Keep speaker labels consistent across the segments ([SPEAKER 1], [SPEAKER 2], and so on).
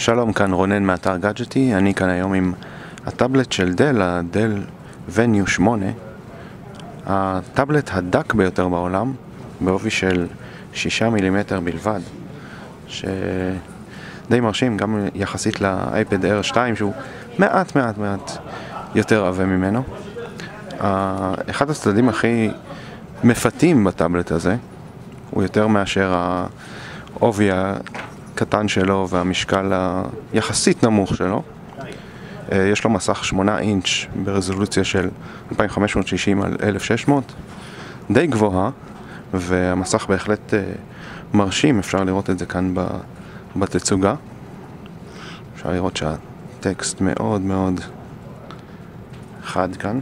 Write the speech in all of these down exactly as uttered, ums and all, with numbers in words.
[SPEAKER 1] שלום, כאן רונן מאתר גאדג'טי. אני כאן היום עם הטאבלט של דל, הדל וניו שמונה, הטאבלט הדק ביותר בעולם, בעובי של שישה מילימטר בלבד, שדי מרשים גם יחסית לאייפד אייר שתיים, שהוא מעט מעט מעט יותר עבה ממנו. אחד הצדדים הכי מפתים בטאבלט הזה הוא יותר מאשר העובי הקטן שלו והמשקל היחסית נמוך שלו. יש לו מסך שמונה אינץ' ברזולוציה של אלפיים וחמש מאות שישים על אלף ושש מאות, די גבוהה, והמסך בהחלט מרשים. אפשר לראות את זה כאן בתצוגה. אפשר לראות שהטקסט מאוד מאוד חד כאן.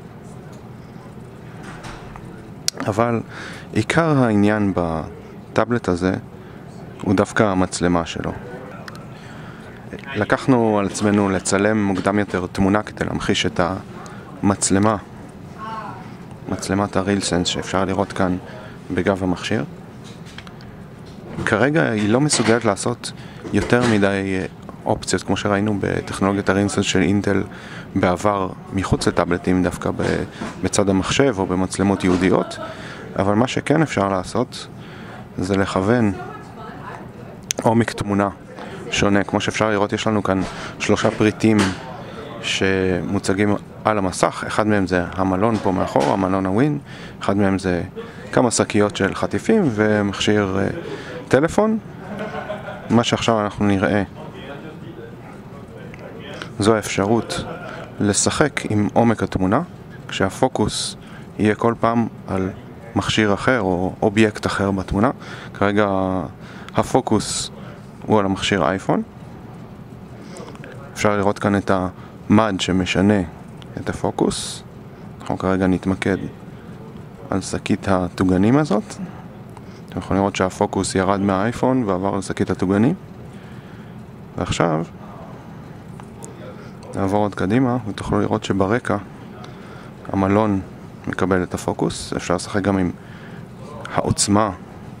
[SPEAKER 1] אבל עיקר העניין בטאבלט הזה הוא דווקא המצלמה שלו. לקחנו על עצמנו לצלם מוקדם יותר תמונה כדי להמחיש את המצלמה, מצלמת הרילסנס שאפשר לראות כאן בגב המכשיר. כרגע היא לא מסוגלת לעשות יותר מדי אופציות כמו שראינו בטכנולוגיית הרילסנס של אינטל בעבר מחוץ לטאבלטים, דווקא בצד המחשב או במצלמות יהודיות. אבל מה שכן אפשר לעשות זה לכוון עומק תמונה שונה. כמו שאפשר לראות, יש לנו כאן שלושה פריטים שמוצגים על המסך. אחד מהם זה המלון פה מאחור, המלון הווין. אחד מהם זה כמה שקיות של חטיפים ומכשיר uh, טלפון. מה שעכשיו אנחנו נראה זו האפשרות לשחק עם עומק התמונה, כשהפוקוס יהיה כל פעם על מכשיר אחר או אובייקט אחר בתמונה. כרגע הפוקוס הוא על המכשיר אייפון. אפשר לראות כאן את המד שמשנה את הפוקוס. אנחנו כרגע נתמקד על שקית התוגנים הזאת. אתם יכולים לראות שהפוקוס ירד מהאייפון ועבר על שקית התוגנים. ועכשיו נעבור עוד קדימה ותוכלו לראות שברקע המלון מקבל את הפוקוס. אפשר לשחק גם עם העוצמה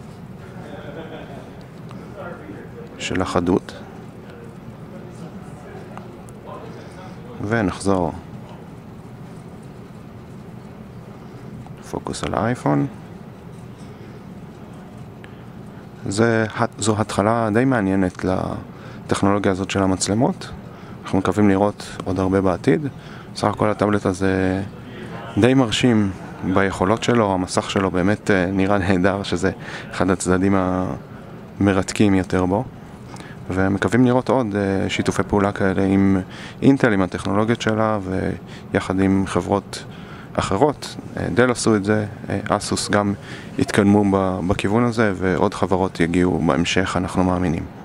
[SPEAKER 1] של החדות. ונחזור פוקוס על האייפון. זה, זו התחלה די מעניינת לטכנולוגיה הזאת של המצלמות. אנחנו מקווים לראות עוד הרבה בעתיד. סך הכל הטאבלט הזה די מרשים ביכולות שלו. המסך שלו באמת נראה נהדר, שזה אחד הצדדים המרתקים יותר בו. ומקווים לראות עוד שיתופי פעולה כאלה עם אינטל, עם הטכנולוגיות שלה, ויחד עם חברות אחרות. דל עשו את זה, אסוס גם התקדמו בכיוון הזה, ועוד חברות יגיעו בהמשך, אנחנו מאמינים.